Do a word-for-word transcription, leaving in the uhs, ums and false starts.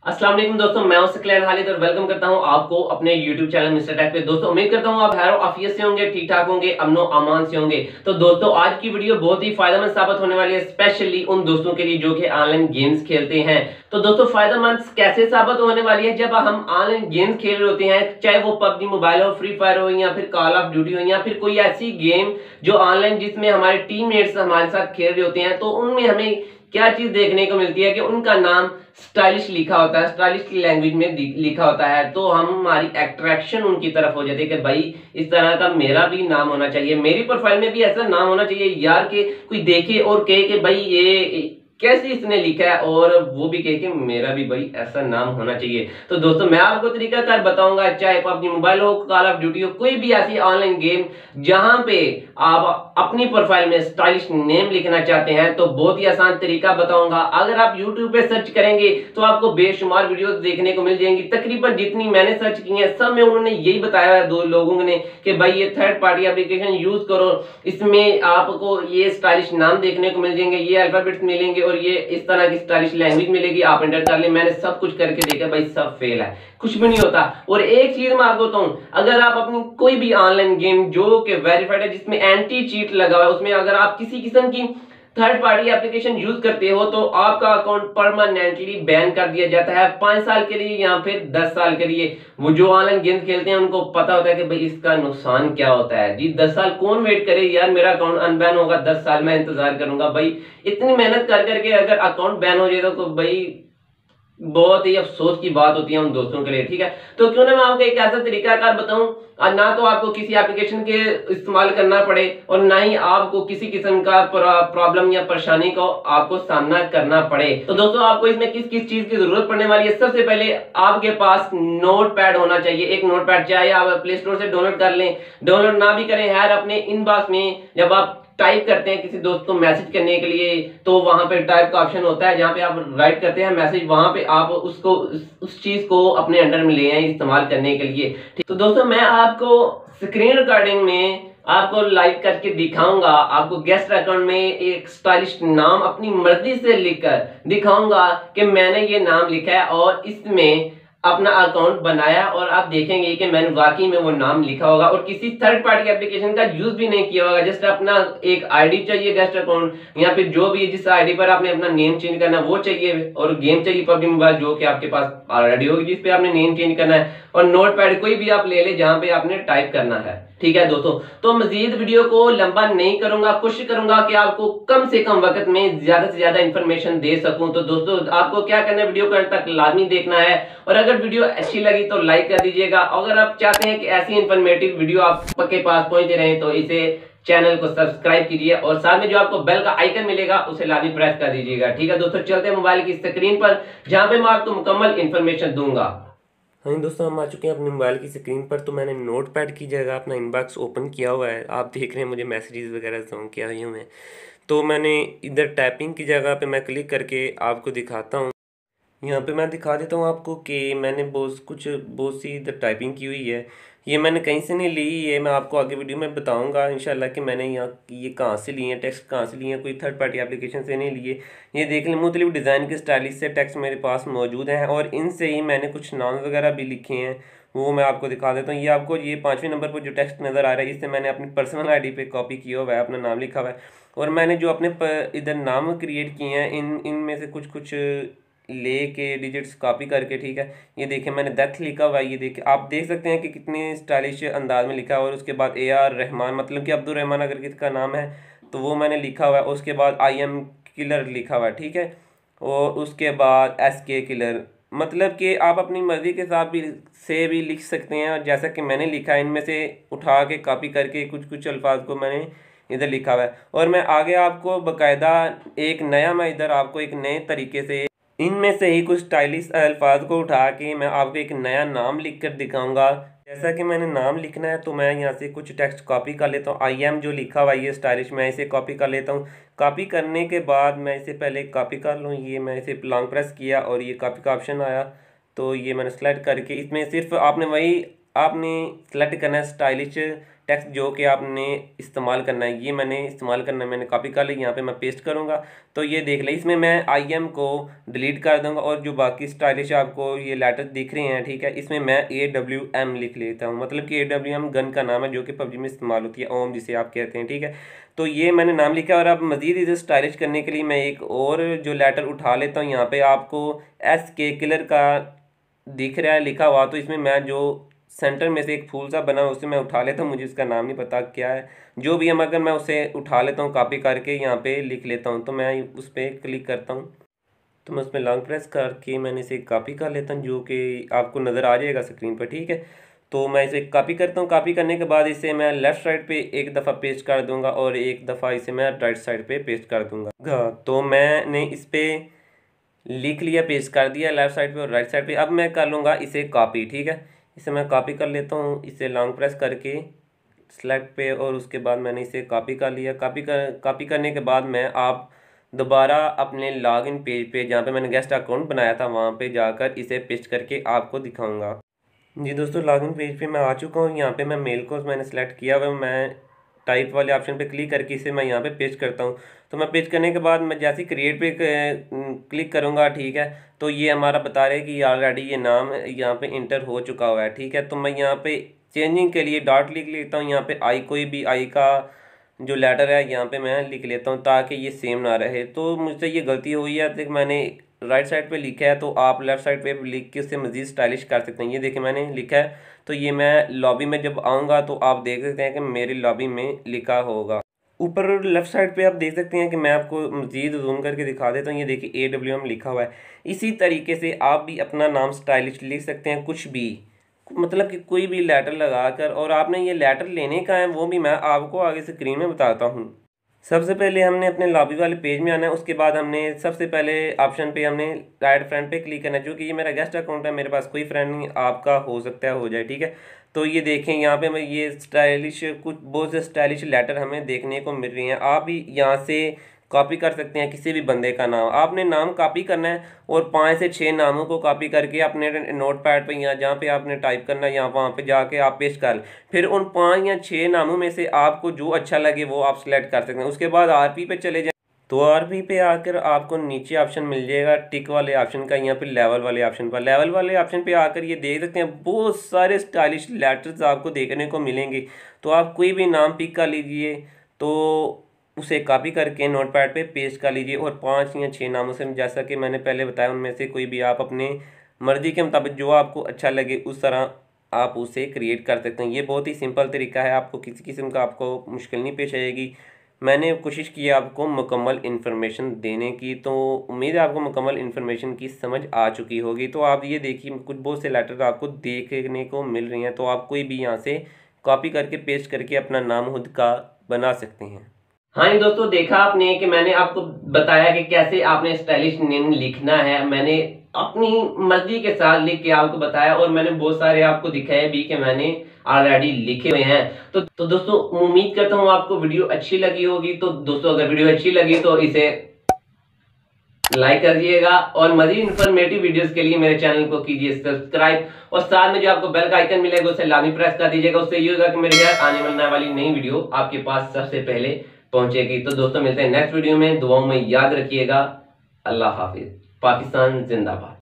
अस्सलाम वालेकुम दोस्तों, मैं हूं सकलैन खालिद और वेलकम करता हूं आपको अपने यूट्यूब चैनल मिस्टर टेक पे। दोस्तों उम्मीद करता हूं आप खैर आफियत से होंगे, ठीक ठाक होंगे, अमनो अमान से होंगे। तो दोस्तों आज की वीडियो बहुत ही फायदेमंद साबित होने वाली है, स्पेशली उन दोस्तों के लिए जो कि ऑनलाइन गेम्स खेलते हैं। तो दोस्तों फायदेमंद कैसे साबित होने वाली है, जब हम ऑनलाइन गेम्स खेल रहे होते हैं, चाहे वो पबजी मोबाइल हो, फ्री फायर हो, या फिर कॉल ऑफ ड्यूटी हो, या फिर कोई ऐसी गेम जो ऑनलाइन जिसमें हमारे टीममेट्स हमारे साथ खेल रहे होते हैं, तो उनमें हमें क्या चीज देखने को मिलती है कि उनका नाम स्टाइलिश लिखा होता है, स्टाइलिश की लैंग्वेज में लिखा होता है। तो हम हमारी अट्रैक्शन उनकी तरफ हो जाती है कि भाई इस तरह का मेरा भी नाम होना चाहिए, मेरी प्रोफाइल में भी ऐसा नाम होना चाहिए यार, कि कोई देखे और कहे कि भाई ये कैसे इसने लिखा है, और वो भी कहे कि मेरा भी भाई ऐसा नाम होना चाहिए। तो दोस्तों मैं आपको तरीकाकार बताऊंगा, चाहे पबजी मोबाइल हो, कॉल ऑफ ड्यूटी हो, कोई भी ऐसी ऑनलाइन गेम जहां पे आप अपनी प्रोफाइल में स्टाइलिश नेम लिखना चाहते हैं, तो बहुत ही आसान तरीका बताऊंगा। अगर आप यूट्यूब पे सर्च करेंगे तो आपको बेशुमार वीडियोस देखने को मिल जाएंगी, तकरीबन जितनी मैंने सर्च की हैं सब में उन्होंने यही बताया है दो लोगों ने कि भाई ये थर्ड पार्टी एप्लीकेशन यूज करो, इसमें आपको ये स्टाइलिश नाम देखने को मिल जाएंगे, ये अल्फाबेट्स मिलेंगे और ये इस तरह की स्टाइलिश लैंग्वेज मिलेगी, आप एंटर कर ले। मैंने सब कुछ करके देखा भाई, सब फेल है, कुछ भी नहीं होता। और एक चीज मैं आपको बताऊं, अगर आप अपनी कोई भी ऑनलाइन गेम जो कि वेरीफाइड है, जिसमें एंटी चीट लगा हुआ है, उसमें अगर आप किसी किस्म की थर्ड पार्टी एप्लीकेशन यूज करते हो तो आपका अकाउंट परमानेंटली बैन कर दिया जाता है, पांच साल के लिए या फिर दस साल के लिए। वो जो ऑनलाइन गेम खेलते हैं उनको पता होता है कि भाई इसका नुकसान क्या होता है। जी दस साल कौन वेट करे यार, मेरा अकाउंट अनबैन होगा, दस साल मैं इंतजार करूंगा। भाई इतनी मेहनत कर करके अगर अकाउंट बैन हो जाए तो भाई बहुत ही अफसोस की बात होती है उन दोस्तों के लिए। ठीक है, तो क्यों ना मैं आपको एक ऐसा तरीकाकार बताऊं, और ना तो आपको किसी एप्लीकेशन के इस्तेमाल करना पड़े और ना ही आपको किसी किस्म का प्रॉब्लम या परेशानी को आपको सामना करना पड़े। तो दोस्तों आपको इसमें किस किस चीज की जरूरत पड़ने वाली है, सबसे पहले आपके पास नोट पैड होना चाहिए। एक नोट पैड चाहे आप प्ले स्टोर से डाउनलोड कर लें, डाउनलोड ना भी करें यार, अपने इनबॉक्स में जब आप टाइप करते हैं किसी दोस्त को मैसेज करने के लिए, तो वहां पे टाइप का ऑप्शन होता है जहां पे आप राइट करते हैं मैसेज, वहां पे आप उसको उस, उस चीज को अपने अंडर में ले आए इस्तेमाल करने के लिए। तो दोस्तों मैं आपको स्क्रीन रिकॉर्डिंग में आपको लाइव करके दिखाऊंगा, आपको गेस्ट अकाउंट में एक स्टाइलिश नाम अपनी मर्जी से लिखकर दिखाऊंगा कि मैंने ये नाम लिखा है और इसमें अपना अकाउंट बनाया, और आप देखेंगे कि मैंने वाकई में वो नाम लिखा होगा और किसी थर्ड पार्टी एप्लीकेशन का यूज भी नहीं किया होगा। जस्ट अपना एक आईडी चाहिए गेस्ट अकाउंट, या फिर जो भी जिस आईडी पर आपने अपना नेम चेंज करना है वो चाहिए, और गेम चाहिए पबजी मोबाइल जो कि आपके पास ऑलरेडी होगी जिस पे आपने नेम चेंज करना है, और नोट पैड कोई भी आप ले ले जहां पे आपने टाइप करना है। ठीक है दोस्तों, तो मजीद वीडियो को लंबा नहीं करूंगा, कोशिश करूंगा कि आपको कम से कम वक्त में ज्यादा से ज्यादा इंफॉर्मेशन दे सकूं। तो दोस्तों आपको क्या करना है, वीडियो को अंत तक लाजमी देखना है, और अगर वीडियो अच्छी लगी तो लाइक कर दीजिएगा। अगर आप चाहते हैं कि ऐसी इंफॉर्मेटिव वीडियो आपके पास पहुंचते रहे तो इसे चैनल को सब्सक्राइब कीजिए, और साथ में जो आपको बेल का आइकन मिलेगा उसे लाजमी प्रेस कर दीजिएगा। ठीक है दोस्तों, चलते हैं मोबाइल की स्क्रीन पर जहां पे मैं आपको मुकम्मल इंफॉर्मेशन दूंगा। हाँ जी दोस्तों, हम आ चुके हैं अपने मोबाइल की स्क्रीन पर। तो मैंने नोट पैड की जगह अपना इनबॉक्स ओपन किया हुआ है, आप देख रहे हैं मुझे मैसेजेस वगैरह सॉन्ग किया हुए हैं। तो मैंने इधर टाइपिंग की जगह पे मैं क्लिक करके आपको दिखाता हूँ। यहाँ पे मैं दिखा देता हूँ आपको कि मैंने बहुत कुछ बहुत सी इधर टाइपिंग की हुई है। ये मैंने कहीं से नहीं ली, ये मैं आपको आगे वीडियो में बताऊंगा इंशाल्लाह कि मैंने यहाँ ये कहाँ से लिए हैं, टेक्स्ट कहाँ से लिए हैं, कोई थर्ड पार्टी एप्लीकेशन से नहीं लिए। ये देख लें, मुख्तलिफ डिज़ाइन के स्टाइलिश से टेक्स्ट मेरे पास मौजूद हैं, और इनसे ही मैंने कुछ नाम वगैरह भी लिखे हैं, वो मैं आपको दिखा देता हूँ। ये आपको ये पाँचवें नंबर पर जो टेक्स्ट नज़र आ रहा है, इससे मैंने अपनी पर्सनल आई डी पे कॉपी किया हुआ है, अपना नाम लिखा हुआ है। और मैंने जो अपने इधर नाम क्रिएट किए हैं, इन इनमें से कुछ कुछ ले के डिजिट्स कॉपी करके, ठीक है, ये देखें मैंने डेथ लिखा हुआ है, ये देखें आप देख सकते हैं कि कितने स्टाइलिश अंदाज में लिखा हुआ है। और उसके बाद ए आर रहमान, मतलब कि अब्दुल रहमान अगर किसका नाम है तो वो मैंने लिखा हुआ है। उसके बाद आई एम किलर लिखा हुआ है, ठीक है, और उसके बाद एस के किलर, मतलब कि आप अपनी मर्ज़ी के साथ भी से भी लिख सकते हैं। और जैसा कि मैंने लिखा है, इनमें से उठा के कॉपी करके कुछ कुछ अल्फाज को मैंने इधर लिखा हुआ है। और मैं आगे आपको बाकायदा एक नया, मैं इधर आपको एक नए तरीके से इनमें से ही कुछ स्टाइलिश अल्फाज को उठा के मैं आपको एक नया नाम लिख कर दिखाऊंगा। जैसा कि मैंने नाम लिखना है तो मैं यहाँ से कुछ टेक्स्ट कॉपी कर लेता हूँ। आई एम जो लिखा हुआ है ये स्टाइलिश, मैं इसे कॉपी कर लेता हूँ। कॉपी करने के बाद मैं इसे पहले कॉपी कर लूँ, ये मैं इसे लॉन्ग प्रेस किया और ये कॉपी का ऑप्शन आया, तो ये मैंने सेलेक्ट करके इसमें सिर्फ आपने वही आपने सेलेक्ट करना है स्टाइलिश टेक्स्ट जो कि आपने इस्तेमाल करना है, ये मैंने इस्तेमाल करना है, मैंने कॉपी कर ली, यहाँ पे मैं पेस्ट करूँगा तो ये देख लें। इसमें मैं आई एम को डिलीट कर दूँगा और जो बाकी स्टाइलिश आपको ये लेटर दिख रहे हैं, ठीक है, इसमें मैं ए डब्ल्यू एम लिख लेता हूँ। मतलब कि ए डब्ल्यू एम गन का नाम है जो कि पबजी में इस्तेमाल होती है, ओम जिसे आप कहते हैं, ठीक है। तो ये मैंने नाम लिखा और अब मज़ीद इसे स्टाइलिश करने के लिए मैं एक और जो लेटर उठा लेता हूँ। यहाँ पे आपको एस के किलर का दिख रहा है लिखा हुआ, तो इसमें मैं जो सेंटर में से एक फूल सा बना उसे मैं उठा लेता हूँ, मुझे इसका नाम नहीं पता क्या है, जो भी है, मगर मैं उसे उठा लेता हूँ, कॉपी करके यहाँ पे लिख लेता हूँ। तो मैं उस पर क्लिक करता हूँ, तो मैं उस पर लॉन्ग प्रेस करके मैंने इसे कॉपी कर लेता हूँ, जो कि आपको नज़र आ जाएगा स्क्रीन पर, ठीक है। तो मैं इसे कॉपी करता हूँ, कॉपी करने के बाद इसे मैं लेफ़्ट साइड पे एक दफ़ा पेस्ट कर दूंगा और एक दफ़ा इसे मैं राइट साइड पे पेस्ट कर दूंगा। तो मैंने इस पर लिख लिया, पेस्ट कर दिया लेफ़्ट साइड पे और राइट साइड पे। अब मैं कर लूँगा इसे कॉपी, ठीक है। इसे मैं कॉपी कर लेता हूँ, इसे लॉन्ग प्रेस करके सेलेक्ट पे, और उसके बाद मैंने इसे कॉपी कर लिया। कॉपी कर कॉपी करने के बाद मैं आप दोबारा अपने लॉगिन पेज पे जहाँ पे मैंने गेस्ट अकाउंट बनाया था वहाँ पे जाकर इसे पेस्ट करके आपको दिखाऊंगा। जी दोस्तों, लॉगिन पेज पे मैं आ चुका हूँ। यहाँ पे मैं मेल को मैंने सेलेक्ट किया हुआ, मैं टाइप वाले ऑप्शन पे क्लिक करके इसे मैं यहाँ पे पेस्ट करता हूँ। तो मैं पेस्ट करने के बाद मैं जैसे क्रिएट पे क्लिक करूँगा, ठीक है, तो ये हमारा बता रहा है कि ऑलरेडी ये नाम यहाँ पे इंटर हो चुका हुआ है, ठीक है। तो मैं यहाँ पे चेंजिंग के लिए डॉट लिख लेता हूँ, यहाँ पे आई कोई भी आई का जो लेटर है यहाँ पे मैं लिख लेता हूँ ताकि ये सेम ना रहे। तो मुझसे ये गलती हुई है, तो मैंने राइट साइड पे लिखा है, तो आप लेफ़्ट साइड पे लिख के उससे मज़ीद स्टाइलिश कर सकते हैं। ये देखिए मैंने लिखा है, तो ये मैं लॉबी में जब आऊँगा तो आप देख सकते हैं कि मेरी लॉबी में लिखा होगा। ऊपर लेफ़्ट साइड पे आप देख सकते हैं कि मैं आपको मज़ीद जूम करके दिखा देता हूँ। ये देखिए ए डब्ल्यू एम लिखा हुआ है। इसी तरीके से आप भी अपना नाम स्टाइलिश लिख सकते हैं, कुछ भी, मतलब कि कोई भी लेटर लगाकर। और आपने ये लेटर लेने का है वो भी मैं आपको आगे स्क्रीन में बताता हूँ। सबसे पहले हमने अपने लॉबी वाले पेज में आना है। उसके बाद हमने सबसे पहले ऑप्शन पे हमने ऐड फ्रेंड पे क्लिक करना है। जो कि ये मेरा गेस्ट अकाउंट है, मेरे पास कोई फ्रेंड नहीं, आपका हो सकता है हो जाए, ठीक है। तो ये देखें यहाँ पे मैं ये स्टाइलिश कुछ बहुत से स्टाइलिश लेटर हमें देखने को मिल रही हैं। आप भी यहाँ से कॉपी कर सकते हैं किसी भी बंदे का नाम। आपने नाम कॉपी करना है और पाँच से छः नामों को कॉपी करके अपने नोट पैड पर या जहाँ पे आपने टाइप करना है यहाँ वहाँ पे जाके आप पेस्ट कर लें। फिर उन पाँच या छः नामों में से आपको जो अच्छा लगे वो आप सिलेक्ट कर सकते हैं। उसके बाद आरपी पे चले जाएं, तो आरपी पे आकर आपको नीचे ऑप्शन मिल जाएगा टिक वाले ऑप्शन का, यहाँ पे लेवल वाले ऑप्शन पर। लेवल वाले ऑप्शन पे आकर ये देख सकते हैं बहुत सारे स्टाइलिश लेटर्स आपको देखने को मिलेंगे। तो आप कोई भी नाम पिक कर लीजिए, तो उसे कॉपी करके नोटपैड पे पेस्ट कर लीजिए और पांच या छः नामों से, जैसा कि मैंने पहले बताया, उनमें से कोई भी आप अपने मर्ज़ी के मुताबिक जो आपको अच्छा लगे उस तरह आप उसे क्रिएट कर सकते हैं। ये बहुत ही सिंपल तरीका है, आपको किसी किस्म का आपको मुश्किल नहीं पेश आएगी। मैंने कोशिश की है आपको मुकम्मल इन्फॉर्मेशन देने की, तो उम्मीद है आपको मुकम्मल इन्फॉर्मेशन की समझ आ चुकी होगी। तो आप ये देखिए कुछ बहुत से लेटर आपको देखने को मिल रही हैं, तो आप कोई भी यहाँ से कॉपी करके पेस्ट करके अपना नाम खुद का बना सकते हैं। हाँ जी दोस्तों, देखा आपने कि मैंने आपको बताया कि कैसे आपने स्टाइलिश नेम लिखना है। मैंने अपनी मर्जी के साथ लिख के आपको बताया और मैंने बहुत सारे आपको दिखाए भी कि मैंने ऑलरेडी लिखे हुए हैं। तो तो दोस्तों उम्मीद करता हूँ आपको वीडियो अच्छी लगी होगी। तो दोस्तों अगर वीडियो अच्छी लगी तो इसे लाइक कर दिएगा और मजीद इन्फॉर्मेटिव वीडियोस के लिए मेरे चैनल को कीजिए सब्सक्राइब और साथ में जो आपको बेल का आइकन मिलेगा उसे लाजमी प्रेस कर दीजिएगा। उससे ये होगा कि मेरे आने वाली नई वीडियो आपके पास सबसे पहले पहुंचेगी। तो दोस्तों मिलते हैं नेक्स्ट वीडियो में, दुआओं में याद रखिएगा। अल्लाह हाफिज। पाकिस्तान जिंदाबाद।